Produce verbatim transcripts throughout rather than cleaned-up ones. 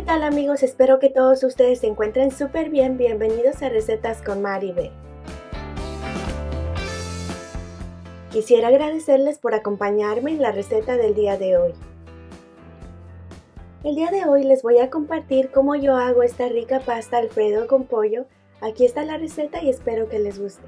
tal amigos? Espero que todos ustedes se encuentren súper bien. Bienvenidos a Recetas con Mari B. Quisiera agradecerles por acompañarme en la receta del día de hoy. El día de hoy les voy a compartir cómo yo hago esta rica pasta Alfredo con pollo. Aquí está la receta y espero que les guste.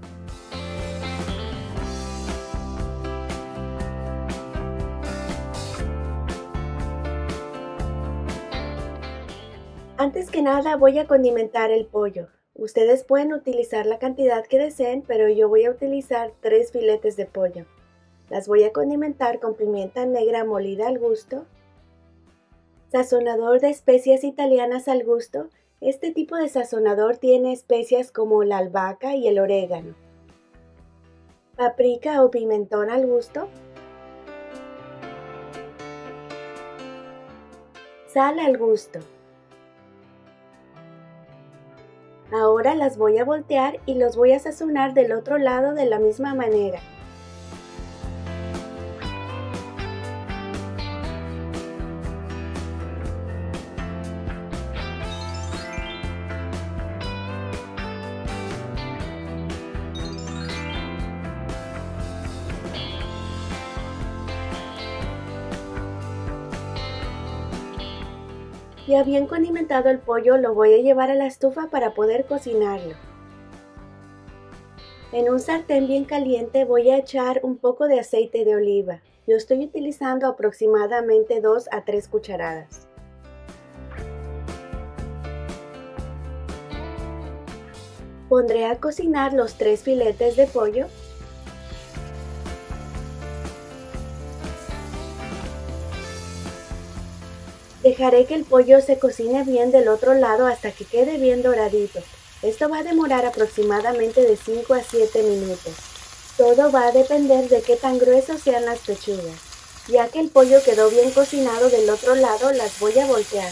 Antes que nada voy a condimentar el pollo. Ustedes pueden utilizar la cantidad que deseen, pero yo voy a utilizar tres filetes de pollo. Las voy a condimentar con pimienta negra molida al gusto, sazonador de especias italianas al gusto. Este tipo de sazonador tiene especias como la albahaca y el orégano, paprika o pimentón al gusto, sal al gusto. Ahora las voy a voltear y los voy a sazonar del otro lado de la misma manera. Ya bien condimentado el pollo, lo voy a llevar a la estufa para poder cocinarlo. En un sartén bien caliente voy a echar un poco de aceite de oliva. Yo estoy utilizando aproximadamente dos a tres cucharadas. Pondré a cocinar los tres filetes de pollo. Dejaré que el pollo se cocine bien del otro lado hasta que quede bien doradito. Esto va a demorar aproximadamente de cinco a siete minutos. Todo va a depender de qué tan gruesos sean las pechugas. Ya que el pollo quedó bien cocinado del otro lado, las voy a voltear.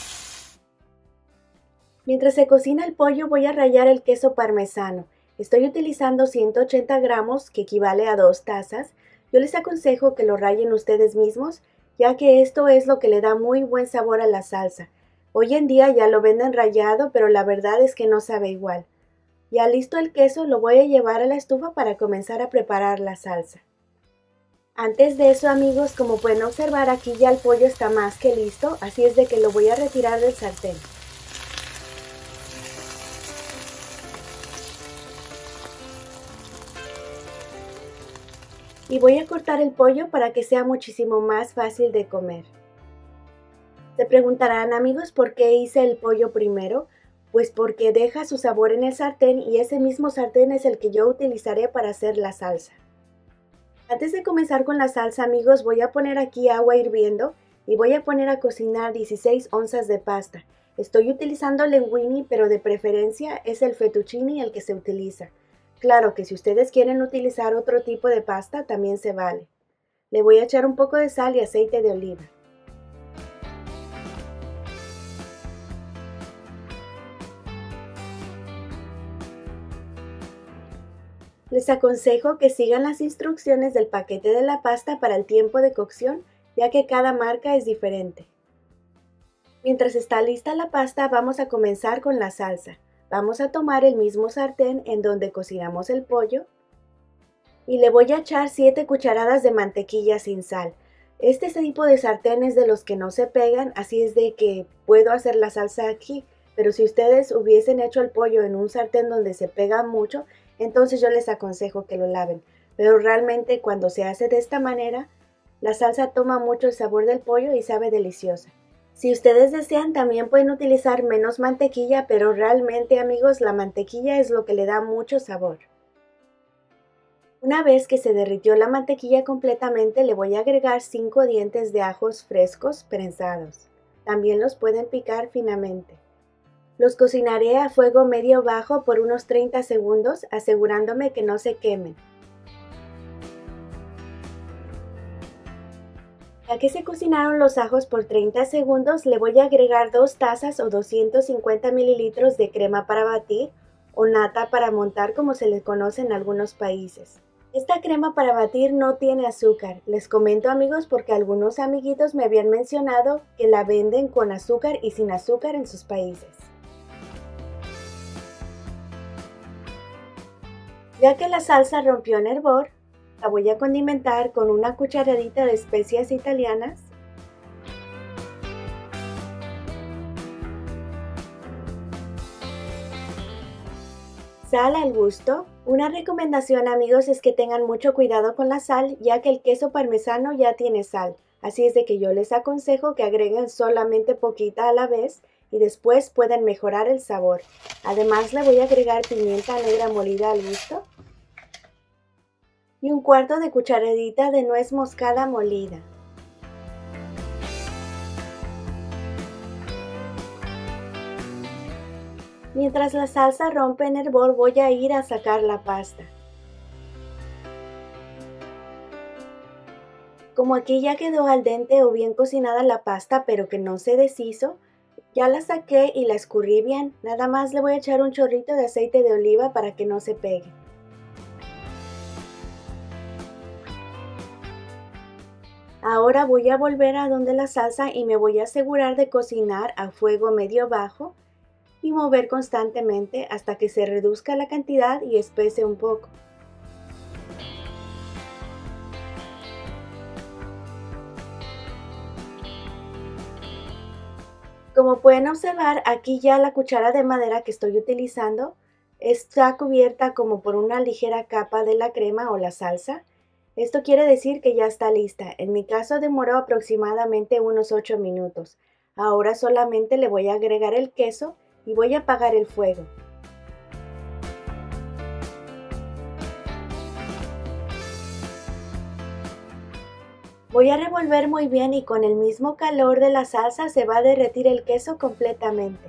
Mientras se cocina el pollo, voy a rallar el queso parmesano. Estoy utilizando ciento ochenta gramos, que equivale a dos tazas. Yo les aconsejo que lo rayen ustedes mismos, ya que esto es lo que le da muy buen sabor a la salsa. Hoy en día ya lo venden rallado, pero la verdad es que no sabe igual. Ya listo el queso, lo voy a llevar a la estufa para comenzar a preparar la salsa. Antes de eso, amigos, como pueden observar, aquí ya el pollo está más que listo, así es de que lo voy a retirar del sartén. Y voy a cortar el pollo para que sea muchísimo más fácil de comer. Se preguntarán, amigos, ¿por qué hice el pollo primero? Pues porque deja su sabor en el sartén y ese mismo sartén es el que yo utilizaré para hacer la salsa. Antes de comenzar con la salsa, amigos, voy a poner aquí agua hirviendo y voy a poner a cocinar dieciséis onzas de pasta. Estoy utilizando linguini, pero de preferencia es el fettuccine el que se utiliza. Claro que si ustedes quieren utilizar otro tipo de pasta, también se vale. Le voy a echar un poco de sal y aceite de oliva. Les aconsejo que sigan las instrucciones del paquete de la pasta para el tiempo de cocción, ya que cada marca es diferente. Mientras está lista la pasta, vamos a comenzar con la salsa. Vamos a tomar el mismo sartén en donde cocinamos el pollo y le voy a echar siete cucharadas de mantequilla sin sal. Este tipo de sartén es de los que no se pegan, así es de que puedo hacer la salsa aquí, pero si ustedes hubiesen hecho el pollo en un sartén donde se pega mucho, entonces yo les aconsejo que lo laven. Pero realmente cuando se hace de esta manera, la salsa toma mucho el sabor del pollo y sabe deliciosa. Si ustedes desean, también pueden utilizar menos mantequilla, pero realmente, amigos, la mantequilla es lo que le da mucho sabor. Una vez que se derritió la mantequilla completamente, le voy a agregar cinco dientes de ajos frescos prensados. También los pueden picar finamente. Los cocinaré a fuego medio bajo por unos treinta segundos, asegurándome que no se quemen. Ya que se cocinaron los ajos por treinta segundos, le voy a agregar dos tazas o doscientos cincuenta mililitros de crema para batir o nata para montar, como se le conoce en algunos países. Esta crema para batir no tiene azúcar. Les comento, amigos, porque algunos amiguitos me habían mencionado que la venden con azúcar y sin azúcar en sus países. Ya que la salsa rompió en hervor, la voy a condimentar con una cucharadita de especias italianas, sal al gusto. Una recomendación, amigos, es que tengan mucho cuidado con la sal, ya que el queso parmesano ya tiene sal, así es de que yo les aconsejo que agreguen solamente poquita a la vez y después pueden mejorar el sabor. Además le voy a agregar pimienta negra molida al gusto y un cuarto de cucharadita de nuez moscada molida. Mientras la salsa rompe en hervor, voy a ir a sacar la pasta. Como aquí ya quedó al dente o bien cocinada la pasta, pero que no se deshizo, ya la saqué y la escurrí bien. Nada más le voy a echar un chorrito de aceite de oliva para que no se pegue. Ahora voy a volver a donde la salsa y me voy a asegurar de cocinar a fuego medio bajo y mover constantemente hasta que se reduzca la cantidad y espese un poco. Como pueden observar, aquí ya la cuchara de madera que estoy utilizando está cubierta como por una ligera capa de la crema o la salsa. Esto quiere decir que ya está lista. En mi caso demoró aproximadamente unos ocho minutos. Ahora solamente le voy a agregar el queso y voy a apagar el fuego. Voy a revolver muy bien y con el mismo calor de la salsa se va a derretir el queso completamente.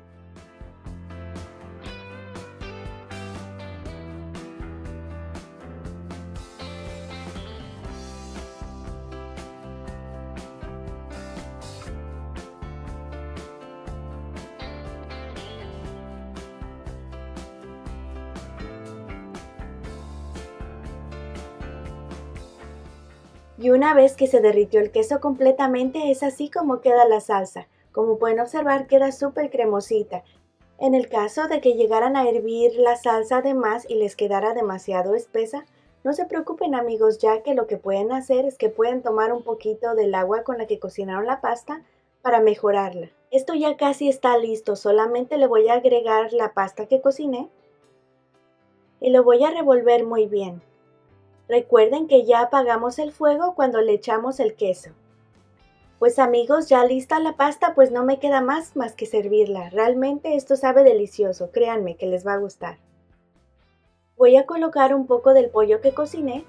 Y una vez que se derritió el queso completamente, es así como queda la salsa. Como pueden observar, queda súper cremosita. En el caso de que llegaran a hervir la salsa de más y les quedara demasiado espesa, no se preocupen, amigos, ya que lo que pueden hacer es que pueden tomar un poquito del agua con la que cocinaron la pasta para mejorarla. Esto ya casi está listo, solamente le voy a agregar la pasta que cociné y lo voy a revolver muy bien. Recuerden que ya apagamos el fuego cuando le echamos el queso. Pues amigos, ya lista la pasta, pues no me queda más más que servirla. Realmente esto sabe delicioso, créanme que les va a gustar. Voy a colocar un poco del pollo que cociné.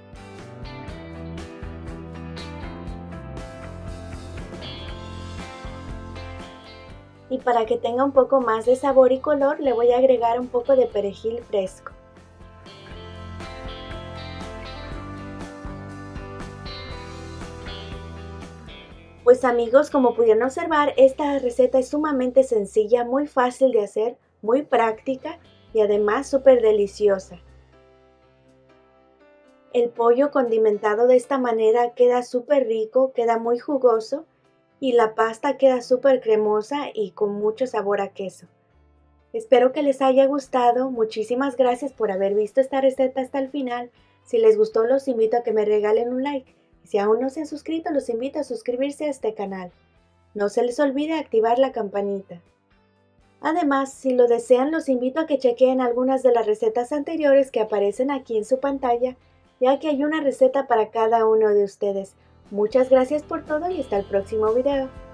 Y para que tenga un poco más de sabor y color, le voy a agregar un poco de perejil fresco. Pues amigos, como pudieron observar, esta receta es sumamente sencilla, muy fácil de hacer, muy práctica y además súper deliciosa. El pollo condimentado de esta manera queda súper rico, queda muy jugoso y la pasta queda súper cremosa y con mucho sabor a queso. Espero que les haya gustado, muchísimas gracias por haber visto esta receta hasta el final. Si les gustó, los invito a que me regalen un like. Si aún no se han suscrito, los invito a suscribirse a este canal. No se les olvide activar la campanita. Además, si lo desean, los invito a que chequeen algunas de las recetas anteriores que aparecen aquí en su pantalla, ya que hay una receta para cada uno de ustedes. Muchas gracias por todo y hasta el próximo video.